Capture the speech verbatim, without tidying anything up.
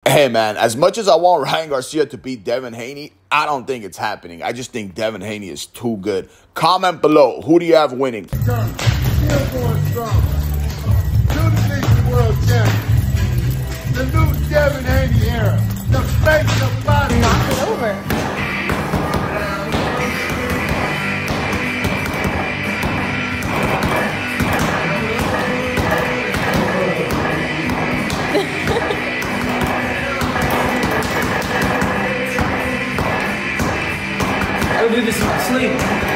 Hey, man, as much as I want Ryan Garcia to beat Devin Haney, I don't think it's happening. I just think Devin Haney is too good. Comment below. Who do you have winning? Still going strong. New division world champion. The new Devin Haney era. The face of body. Knock it over. I would do this in my sleep.